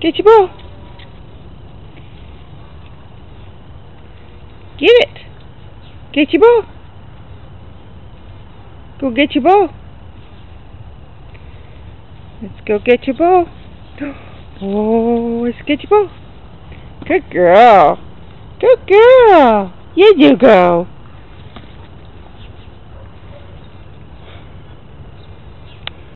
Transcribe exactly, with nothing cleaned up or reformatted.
Get your ball. Get it. Get your ball. Go get your ball. Let's go get your ball. Oh, let's get your ball. Good girl. Good girl. Yeah, you go.